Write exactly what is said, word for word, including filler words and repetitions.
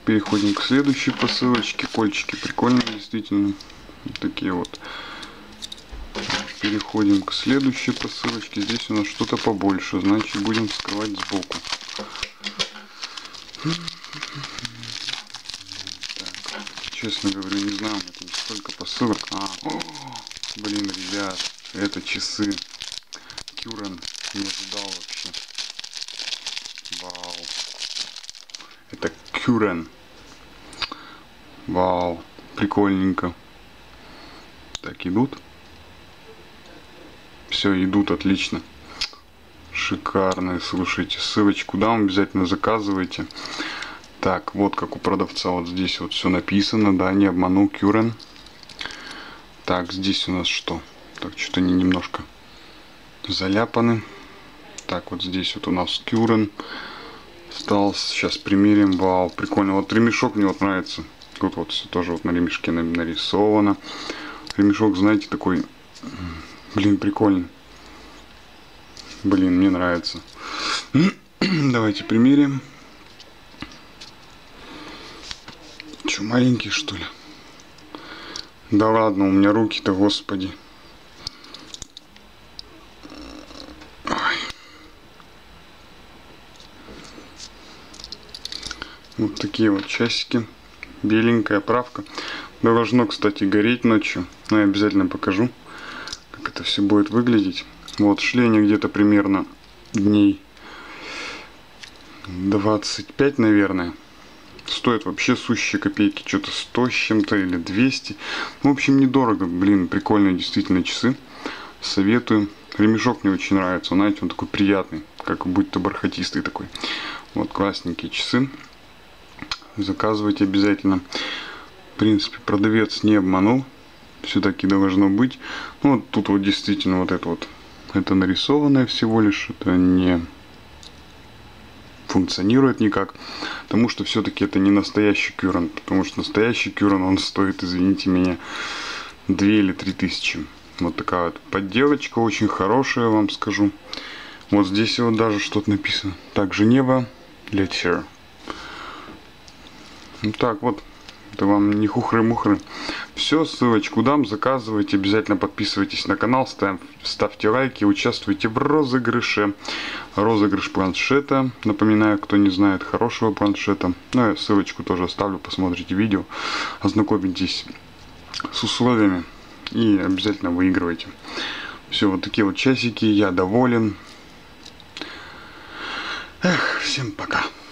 переходим к следующей посылочке. Кольчики прикольные, действительно. Вот такие вот. Переходим к следующей посылочке. Здесь у нас что-то побольше, значит будем вскрывать сбоку. Так, честно говоря, не знаю, это столько посылок. А, о, блин, ребят, это часы Curren. Не ожидал вообще. Вау. Это Curren. Вау, прикольненько. Так, идут. Все, идут отлично. Шикарные, слушайте. Ссылочку дам, обязательно заказывайте. Так, вот как у продавца. Вот здесь вот все написано. Да, не обманул, Curren. Так, здесь у нас что? Так, что-то они немножко заляпаны. Так, вот здесь вот у нас Curren. Стал, сейчас примерим. Вау, прикольно. Вот ремешок мне вот нравится. Тут вот все тоже вот на ремешке нарисовано. Ремешок, знаете, такой... Блин, прикольно. Блин, мне нравится. Давайте примерим. Че, маленький, что ли? Да ладно, у меня руки-то, господи. Ой. Вот такие вот часики. Беленькая оправка. Должно, кстати, гореть ночью. Но я обязательно покажу, как это все будет выглядеть. Вот, шли они где-то примерно дней двадцать пять, наверное. Стоит вообще сущие копейки. Что-то сто с чем-то или двести. В общем, недорого. Блин, прикольные действительно часы. Советую. Ремешок мне очень нравится. Знаете, он такой приятный. Как будто бархатистый такой. Вот классненькие часы. Заказывайте обязательно. В принципе, продавец не обманул. Все-таки должно быть. Ну, вот тут вот действительно вот это вот. Это нарисованное всего лишь. Это не функционирует никак. Потому что все-таки это не настоящий Curren. Потому что настоящий Curren, он стоит, извините меня, две или три тысячи. Вот такая вот подделочка. Очень хорошая, вам скажу. Вот здесь вот даже что-то написано. Так, Женева, Letter. Ну так вот. Это вам не хухры-мухры. Все, ссылочку дам, заказывайте, обязательно подписывайтесь на канал, ставь, ставьте лайки, участвуйте в розыгрыше. Розыгрыш планшета, напоминаю, кто не знает, хорошего планшета. Ну, я ссылочку тоже оставлю, посмотрите видео, ознакомитесь с условиями и обязательно выигрывайте. Все, вот такие вот часики, я доволен. Эх, всем пока.